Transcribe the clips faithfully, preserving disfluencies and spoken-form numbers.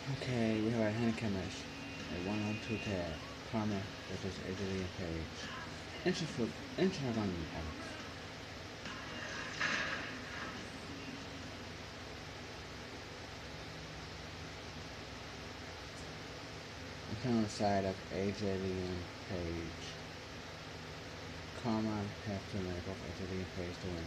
Okay, you have a handicap match. A one on two tag. Karma versus A J Lee and Paige. Interfere, Intergon Alex. I'm kind on the side of A J Lee and Paige. Karma have to win both A J Lee and Paige to win.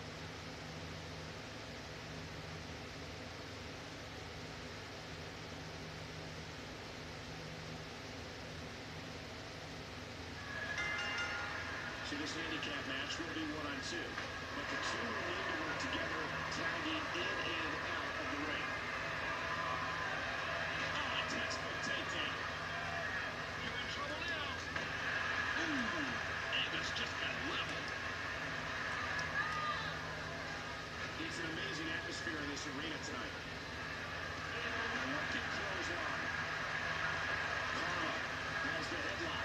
So this handicap match will be one on two, but the two will need to work together, tagging in and out of the ring. Oh, a textbook takedown. You're in trouble now. Ooh, Angus just got leveled. It's an amazing atmosphere in this arena tonight. And a wicked clothesline. Karma has the headlock.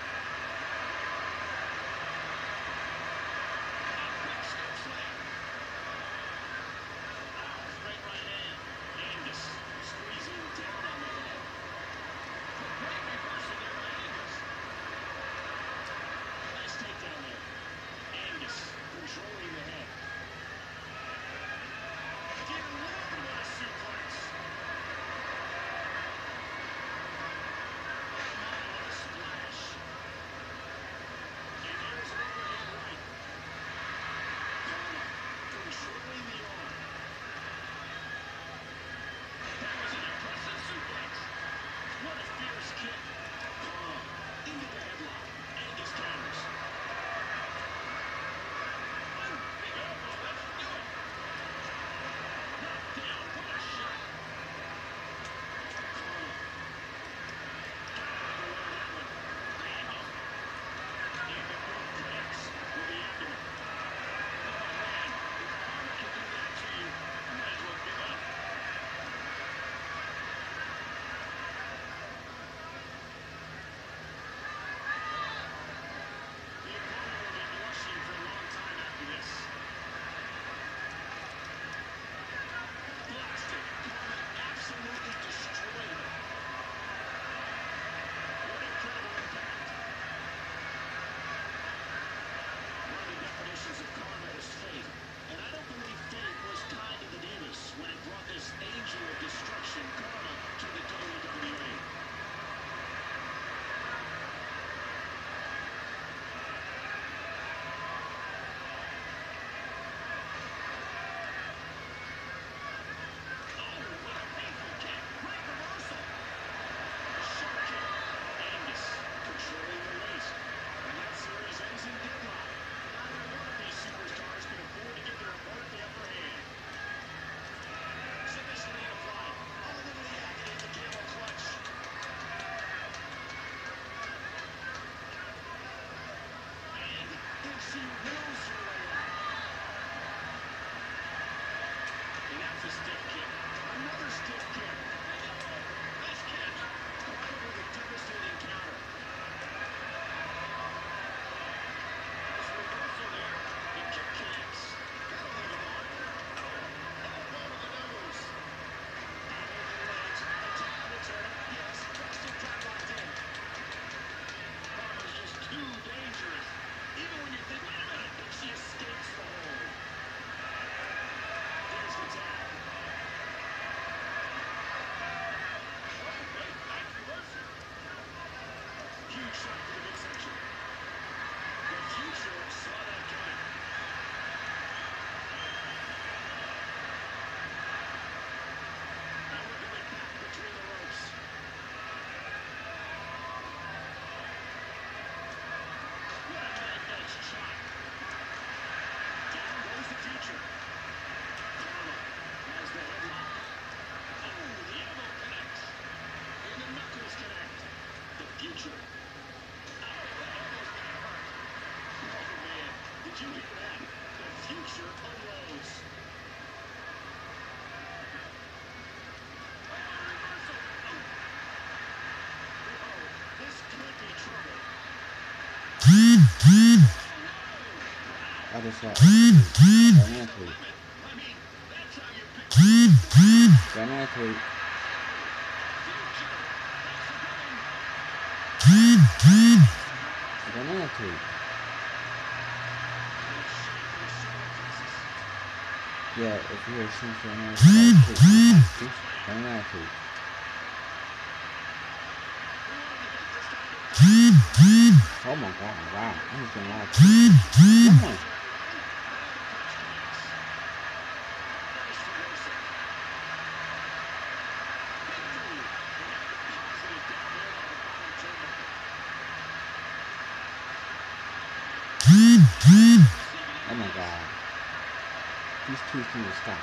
Other side. Got an athlete. Got an athlete. I got another tweet. Yeah, if you hear some sort of noise, I got another tweet. Oh my god, wow. I'm just getting a lot of tweets. Come on. Oh my god. These tweets need to stop.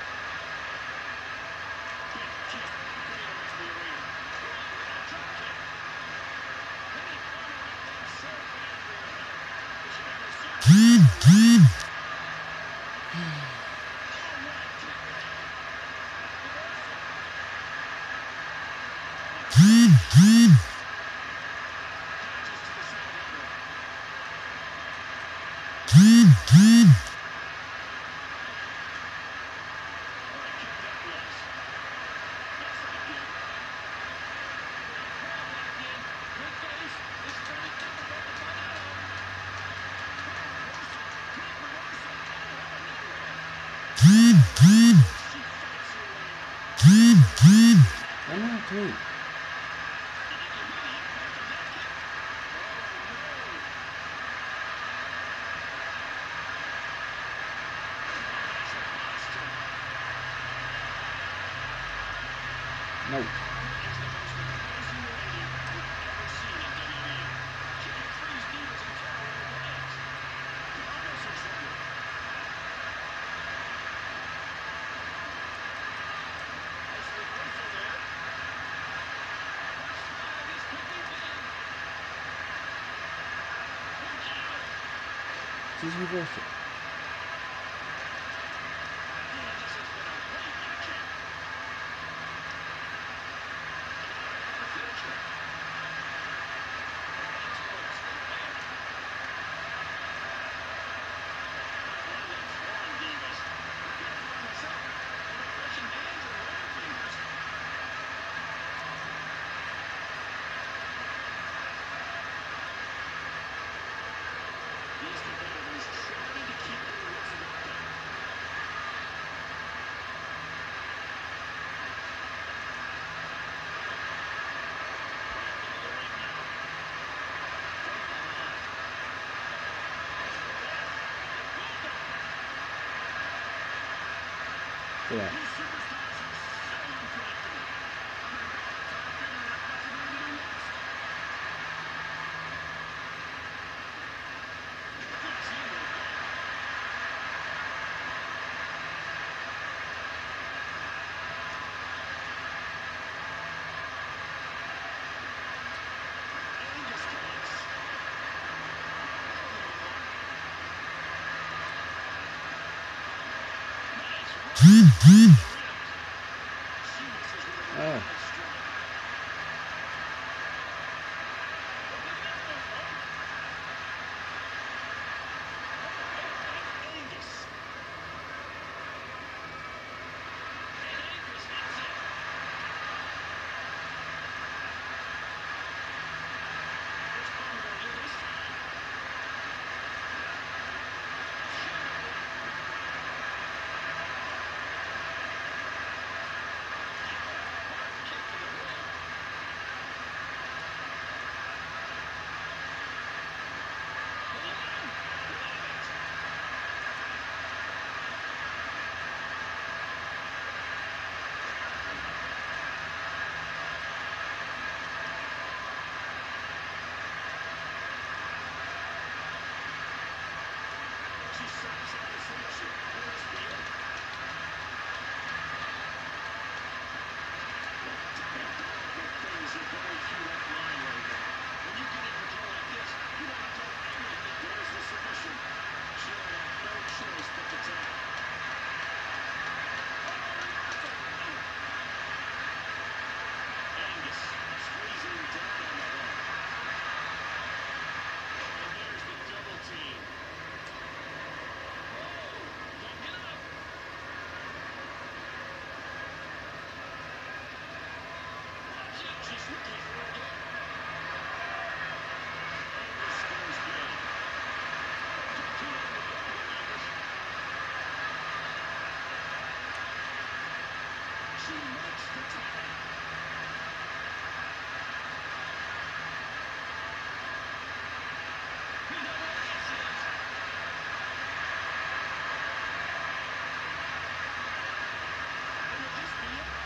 Another tweet. Nope. Just reverse it. Yeah. Oh.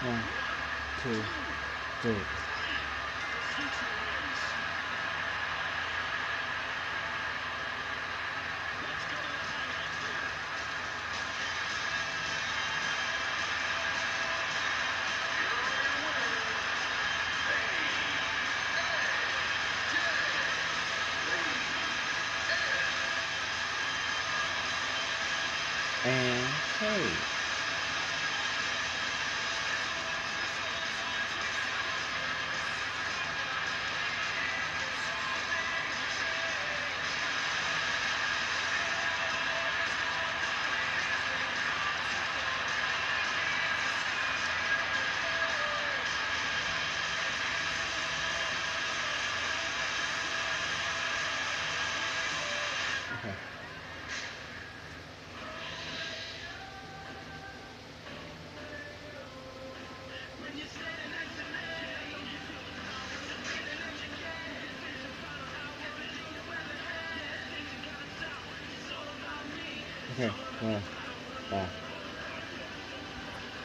One, two, three. Future wins. Let's go to the highlights here. And hey. Okay. Okay, well, bye.